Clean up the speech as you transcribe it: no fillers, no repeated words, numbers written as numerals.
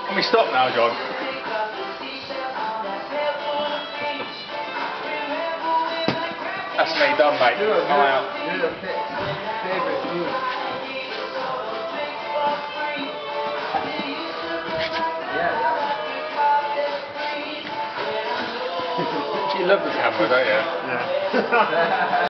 Can we stop now, John? That's me done, mate. I'm out. You're the favourite move. You love the camera, don't you? Yeah.